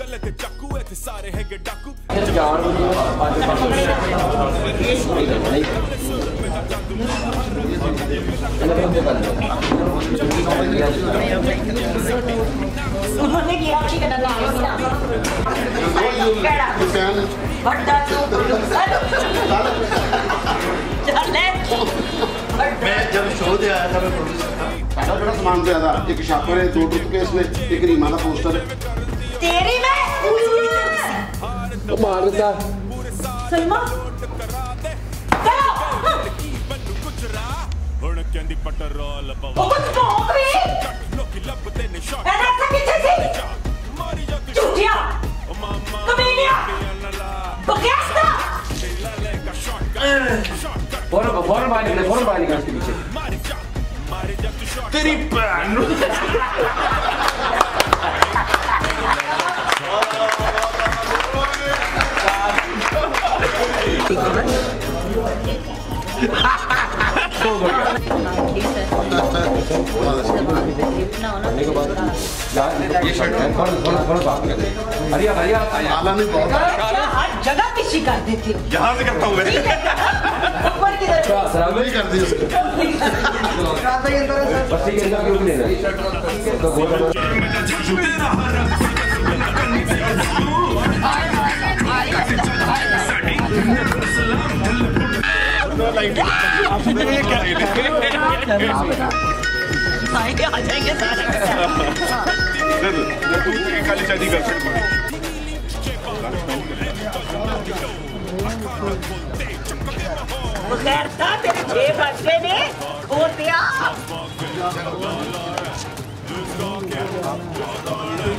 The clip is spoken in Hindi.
उन्होंने किया अच्छी करना मैं जब शो दे आया था मैं प्रोड्यूसर था बड़ा सामान दिया था एक शापर है 2 टूथपेस्ट में एक रीमा का पोस्टर है तेरी में मार देता सलमा फौरन बाहर निकले उसके पीछे तेरी बहन ये शर्ट है थोड़ा बात कर ले आला नहीं बहुत हर जगह किसी कर देती हूँ यहाँ से करता हूँ मैं नहीं कर दी उसको बस्ती के अंदर क्यों नहीं तो आ जाएंगे सारा खाली शादी कर सकते खैर था तेरे 6 बच्चे ने हो दिया